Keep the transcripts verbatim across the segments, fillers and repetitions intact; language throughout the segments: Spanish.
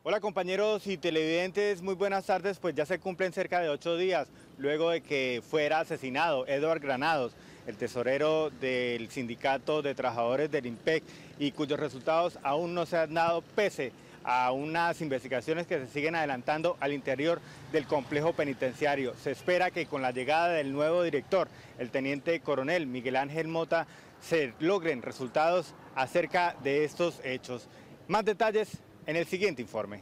Hola compañeros y televidentes, muy buenas tardes. Pues ya se cumplen cerca de ocho días luego de que fuera asesinado Edward Granados, el tesorero del Sindicato de Trabajadores del IMPEC, y cuyos resultados aún no se han dado pese a unas investigaciones que se siguen adelantando al interior del complejo penitenciario. Se espera que con la llegada del nuevo director, el teniente coronel Miguel Ángel Mota, se logren resultados acerca de estos hechos. Más detalles en el siguiente informe.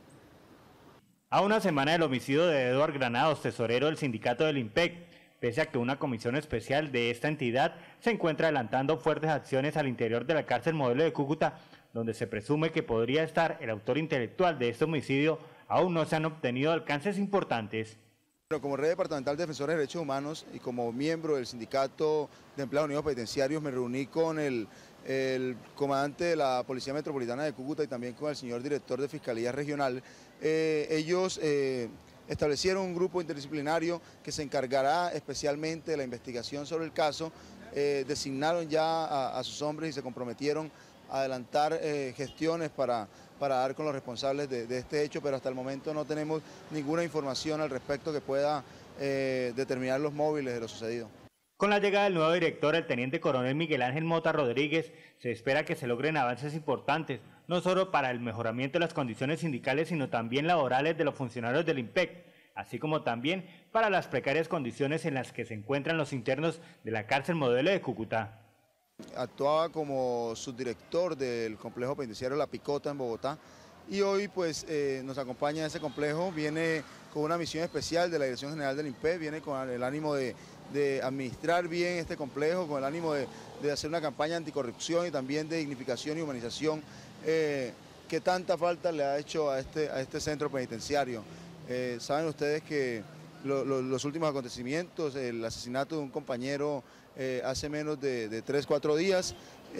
A una semana del homicidio de Edward Granados, tesorero del sindicato del IMPEC, pese a que una comisión especial de esta entidad se encuentra adelantando fuertes acciones al interior de la cárcel modelo de Cúcuta, donde se presume que podría estar el autor intelectual de este homicidio, aún no se han obtenido alcances importantes. Como Red Departamental de Defensores de Derechos Humanos y como miembro del Sindicato de Empleados Unidos Penitenciarios, me reuní con el, el comandante de la Policía Metropolitana de Cúcuta y también con el señor director de Fiscalía Regional. Eh, ellos eh, establecieron un grupo interdisciplinario que se encargará especialmente de la investigación sobre el caso. Eh, designaron ya a, a sus hombres y se comprometieron a adelantar eh, gestiones para, para dar con los responsables de, de este hecho, pero hasta el momento no tenemos ninguna información al respecto que pueda eh, determinar los móviles de lo sucedido. Con la llegada del nuevo director, el teniente coronel Miguel Ángel Mota Rodríguez, se espera que se logren avances importantes, no solo para el mejoramiento de las condiciones sindicales, sino también laborales de los funcionarios del IMPEC, así como también para las precarias condiciones en las que se encuentran los internos de la cárcel modelo de Cúcuta. Actuaba como subdirector del complejo penitenciario La Picota en Bogotá y hoy pues eh, nos acompaña en ese complejo, viene con una misión especial de la Dirección General del IMPEC, viene con el ánimo de, de administrar bien este complejo, con el ánimo de, de hacer una campaña anticorrupción y también de dignificación y humanización eh, que tanta falta le ha hecho a este, a este centro penitenciario. Eh, saben ustedes que lo, lo, los últimos acontecimientos, el asesinato de un compañero eh, hace menos de, de tres, cuatro días,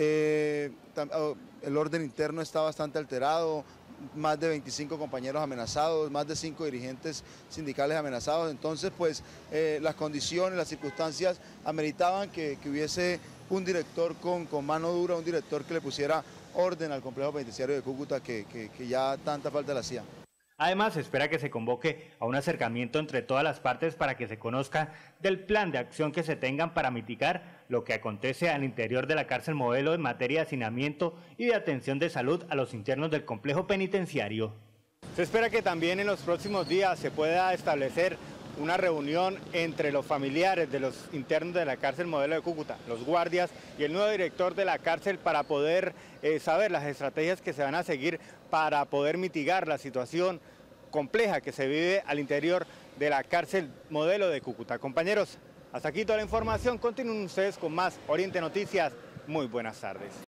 eh, el orden interno está bastante alterado, más de veinticinco compañeros amenazados, más de cinco dirigentes sindicales amenazados. Entonces pues eh, las condiciones, las circunstancias ameritaban que, que hubiese un director con, con mano dura, un director que le pusiera orden al complejo penitenciario de Cúcuta que, que, que ya tanta falta le hacía. Además, se espera que se convoque a un acercamiento entre todas las partes para que se conozca del plan de acción que se tengan para mitigar lo que acontece al interior de la cárcel modelo en materia de hacinamiento y de atención de salud a los internos del complejo penitenciario. Se espera que también en los próximos días se pueda establecer una reunión entre los familiares de los internos de la cárcel modelo de Cúcuta, los guardias y el nuevo director de la cárcel para poder eh, saber las estrategias que se van a seguir para poder mitigar la situación compleja que se vive al interior de la cárcel modelo de Cúcuta. Compañeros, hasta aquí toda la información. Continúen ustedes con más Oriente Noticias. Muy buenas tardes.